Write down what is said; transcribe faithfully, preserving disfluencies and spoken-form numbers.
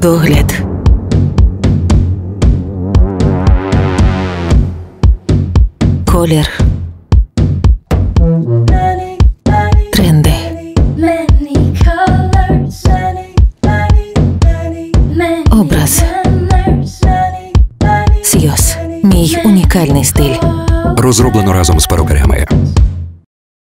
Догляд. Колір. Тренди. Образ. Сйоз. Мій унікальний стиль. Розроблено разом з перукарями.